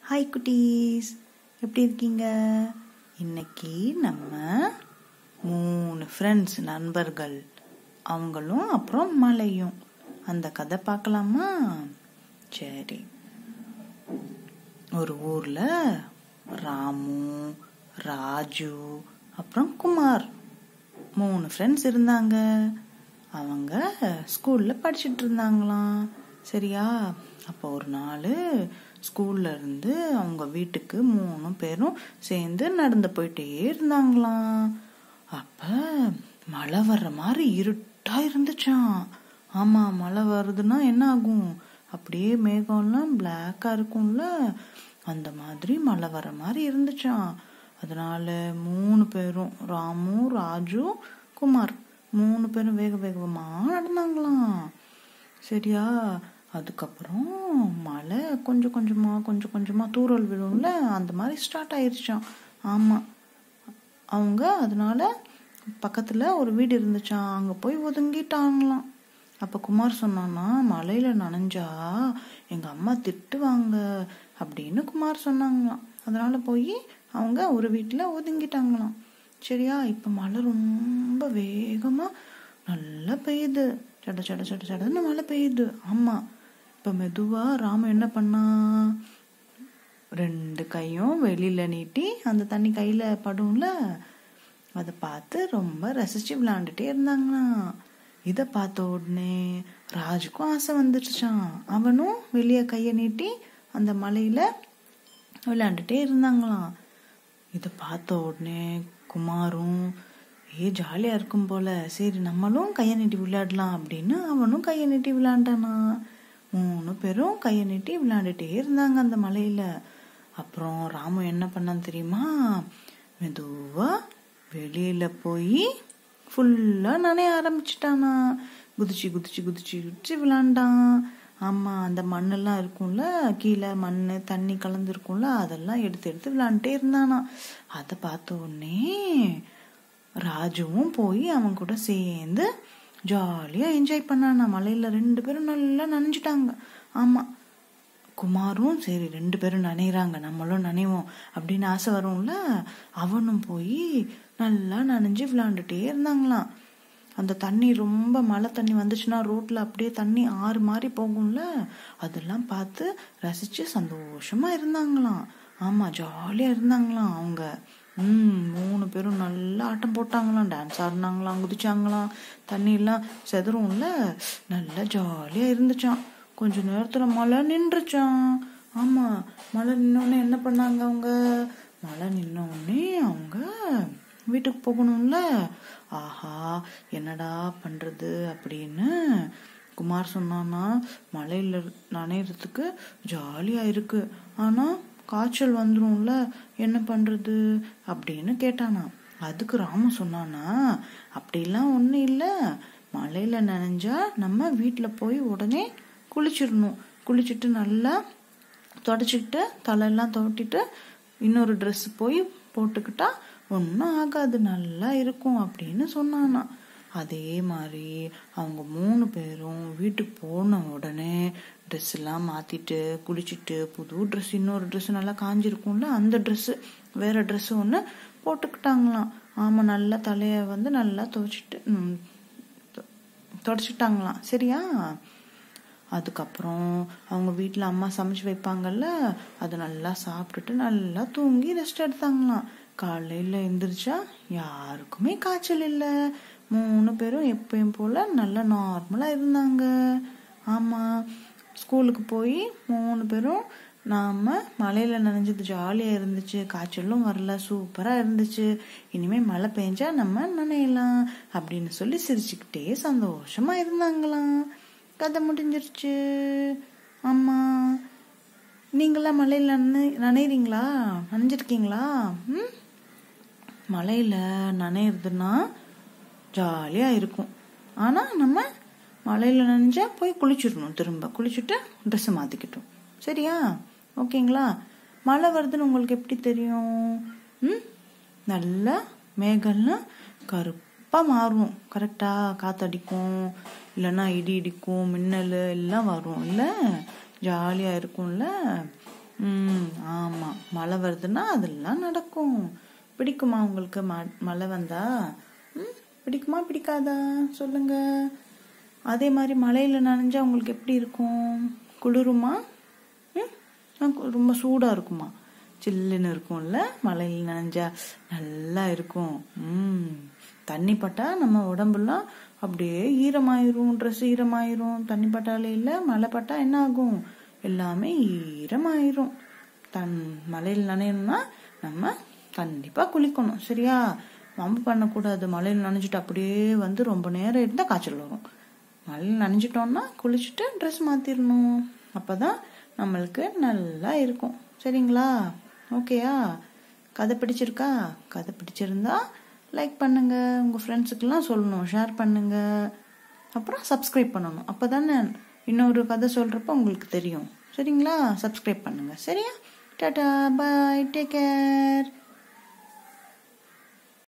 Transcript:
Hi குட்டீஸ், எப்படி இருக்கீங்க? இன்னைக்கு நம்ம 3 ஃப்ரெண்ட்ஸ், நண்பர்கள், அவங்களும் அப்புறம் மலையும், அந்த கதை பார்க்கலாமா? சரி. ஒரு ஊர்ல ராமு, ராஜு, அப்புறம் குமார் 3 ஃப்ரெண்ட்ஸ் இருந்தாங்க. அவங்க ஸ்கூல்ல படிச்சுட்டு இருந்தாங்களாம். சரியா? அப்போ ஒரு நாள் ஸ்கூல்ல இருந்து அவங்க வீட்டுக்கு 3 பேரும் சேர்ந்து நடந்து போயிட்டே இருந்தாங்களாம். அப்ப மழை வர்ற மாதிரி இருட்டா இருந்துச்சான். ஆமா, மழை வருதுன்னா என்ன ஆகும்? அப்படியே மேகம்லாம் பிளாக்கா இருக்கும்ல, அந்த மாதிரி மழை வர்ற மாதிரி இருந்துச்சான். அதனால 3 பேரும், ராமு, ராஜு, குமார் 3 பேரும் வேக வேகமா நடந்தாங்களாம். சரியா? அதுக்கப்புறம் மழை கொஞ்சம் கொஞ்சமா தூறல் விழும்ல, அந்த மாதிரி ஸ்டார்ட் ஆயிருச்சான். ஆமா, அவங்க அதனால பக்கத்துல ஒரு வீடு இருந்துச்சான், அங்க போய் ஒதுங்கிட்டாங்களாம். அப்ப குமார் சொன்னானா, மழையில நனைஞ்சா எங்க அம்மா திட்டுவாங்க அப்படின்னு குமார் சொன்னாங்களாம். அதனால போய் அவங்க ஒரு வீட்டுல ஒதுங்கிட்டாங்களாம். சரியா? இப்ப மழை ரொம்ப வேகமா நல்லா பெய்யுது. சட சட சட சடன்னு மழை பெய்யுது. ஆமா, இப்ப மெதுவா ராம என்ன பண்ணா, 2 கையும் வெளியில நீட்டி அந்த தண்ணி கையில படும்ல, அதை பார்த்து ரொம்ப ரசிச்சு விளையாண்டுட்டே இருந்தாங்களாம். இத பார்த்த உடனே ராஜுக்கும் ஆசை வந்துடுச்சான். அவனும் வெளியே கைய நீட்டி அந்த மலையில விளையாண்டுட்டே இருந்தாங்களாம். இத பார்த்த உடனே குமாரும், ஜாலியா இருக்கும் போல, சரி நம்மளும் கைய நீட்டி விளையாடலாம் அப்படின்னு அவனும் கைய நீட்டி விளையாண்டானா. 3 பேரும் கைய நீட்டி விளையாண்டுட்டே இருந்தாங்க அந்த மலையில. அப்புறம் ராமு என்ன பண்ணான்னு தெரியுமா? மெதுவா வெளியில போய் ஃபுல்லா நனைய ஆரம்பிச்சுட்டானா. குதிச்சு குதிச்சு குதிச்சு குதிச்சு விளையாண்டான். ஆமா, அந்த மண்ணெல்லாம் இருக்கும்ல, கீழே மண்ணு தண்ணி கலந்து இருக்கும்ல, அதெல்லாம் எடுத்து எடுத்து விளையாண்டுட்டே இருந்தானா. அதை பார்த்த உடனே ராஜுவும் போய் அவன் கூட சேர்ந்து ஜாலியா என்ஜாய் பண்ணானா. மலையில 2 பேரும் நல்லா நனைஞ்சிட்டாங்க. ஆமா, குமாரும் சரி 2 பேரும் நனைறாங்க, நம்மளும் நனைவோம் அப்படின்னு ஆசை வரும்ல, அவனும் போய் நல்லா நனைஞ்சு விளையாண்டுட்டே இருந்தாங்களாம். அந்த தண்ணி ரொம்ப மழை தண்ணி வந்துச்சுன்னா ரோட்ல அப்படியே தண்ணி ஆறு மாதிரி போகும்ல, அதெல்லாம் பார்த்து ரசிச்சு சந்தோஷமா இருந்தாங்களாம். ஆமா, ஜாலியா இருந்தாங்களாம் அவங்க. 3 பேரும் நல்லா ஆட்டம் போட்டாங்களாம், டான்ஸ் ஆடினாங்களாம், குதிச்சாங்களாம். தண்ணி எல்லாம் செதறும்ல, நல்லா ஜாலியா இருந்துச்சான். கொஞ்ச நேரத்துல மழை நின்றுச்சான். ஆமா, மழை நின்னோடனே என்ன பண்ணாங்க அவங்க? மழை நின்னோடனே அவங்க வீட்டுக்கு போகணும்ல. ஆஹா, என்னடா பண்றது அப்படின்னு குமார் சொன்னானா, மழையில நனையறதுக்கு ஜாலியா இருக்கு, ஆனா காய்ச்சல் வந்துரும்ல, என்ன பண்றது அப்படின்னு கேட்டானா. அதுக்கு ராமு சொன்னானா, அப்படிலாம் ஒண்ணும் இல்ல, மழையில நனைஞ்சா நம்ம வீட்டுல போய் உடனே குளிச்சிடணும். குளிச்சுட்டு நல்லா தொடச்சிக்கிட்டு தலையெல்லாம் தொட்டிட்டு இன்னொரு ட்ரெஸ் போய் போட்டுக்கிட்டா ஒன்னும் ஆகாது, நல்லா இருக்கும் அப்படின்னு சொன்னானா. அதே மாதிரி அவங்க 3 பேரும் வீட்டுக்கு போன உடனே ட்ரெஸ் எல்லாம் மாத்திட்டு குளிச்சுட்டு புது ட்ரெஸ், இன்னொரு ட்ரெஸ் நல்லா காஞ்சிருக்கும்ல, அந்த ட்ரெஸ் வேற ட்ரெஸ் ஒண்ணு போட்டுக்கிட்டாங்களாம். ஆமா, நல்லா தலைய நல்லா தொடச்சிட்டாங்களாம். சரியா? அதுக்கப்புறம் அவங்க வீட்டுல அம்மா சமைச்சு வைப்பாங்கல்ல, அதை நல்லா சாப்பிட்டுட்டு நல்லா தூங்கி ரெஸ்ட் எடுத்தாங்களாம். காலையில எந்திரிச்சா யாருக்குமே காய்ச்சல் இல்ல. 3 பேரும் எப்பயும் போல நல்லா நார்மலா இருந்தாங்க. ஆமா, ஸ்கூலுக்கு போய் 3 பேரும் நாம மழையில நனைஞ்சது ஜாலியா இருந்துச்சு, காய்ச்சலும் வரல, சூப்பரா இருந்துச்சு, இனிமே மழை பெஞ்சா நம்ம நனையலாம் அப்படின்னு சொல்லி சிரிச்சுக்கிட்டே சந்தோஷமா இருந்தாங்களாம். கதை முடிஞ்சிருச்சு. ஆமா, நீங்களாம் மழையில நனைறீங்களா? நனைஞ்சிருக்கீங்களா? மழையில நனையிறதுன்னா ஜாலியா இருக்கும், ஆனா நம்ம மழையில நனைஞ்சா போய் குளிச்சிடணும், திரும்ப குளிச்சுட்டு ட்ரெஸ் மாத்திக்கிட்டோம். சரியா? ஓகேங்களா? மழை வருதுன்னு உங்களுக்கு எப்படி தெரியும்? நல்லா மேகம்லாம் கருப்பா மாறும். கரெக்டா? காத்தடிக்கும், இல்லைன்னா இடி இடிக்கும், மின்னல் எல்லாம் வரும் இல்ல, ஜாலியா இருக்கும்ல. ஆமா, மழை வருதுன்னா அதெல்லாம் நடக்கும். பிடிக்குமா உங்களுக்கு மழை வந்தா? பிடிக்குமா பிடிக்காதா சொல்லுங்க. அதே மாதிரி மழையில நனைஞ்சா உங்களுக்கு எப்படி இருக்கும்? குளிருமா? ரொம்ப சூடா இருக்குமா? சில்லுன்னு இருக்கும்ல. மழையில நனைஞ்சா நல்லா இருக்கும். தண்ணி பட்டா நம்ம உடம்புலாம் அப்படியே ஈரமாயிரும், ட்ரெஸ் ஈரமாயிரும். தண்ணி பட்டாலே இல்லை, மழை பட்டா என்ன ஆகும்? எல்லாமே ஈரமாயிரும். மழையில் நனையணும்னா நம்ம கண்டிப்பா குளிக்கணும், சரியா? வம்பு பண்ணக்கூடாது. மழையில் நனைஞ்சிட்டு அப்படியே வந்து ரொம்ப நேரம் இருந்தா காய்ச்சல் வரும். மழையில் நனைஞ்சிட்டோம்னா குளிச்சுட்டு ட்ரெஸ் மாத்திரணும். அப்பதான் நம்மளுக்கு நல்லா இருக்கும், சரிங்களா? ஓகேயா? கதை பிடிச்சிருக்கா? கதை பிடிச்சிருந்தா லைக் பண்ணுங்க, உங்க ஃப்ரெண்ட்ஸுக்கெல்லாம் சொல்லணும், ஷேர் பண்ணுங்க, அப்புறம் சப்ஸ்கிரைப் பண்ணணும். அப்பதானே இன்னொரு கதை சொல்றப்ப உங்களுக்கு தெரியும், சரிங்களா? சப்ஸ்கிரைப் பண்ணுங்க, சரியா? Tata, bye, take care.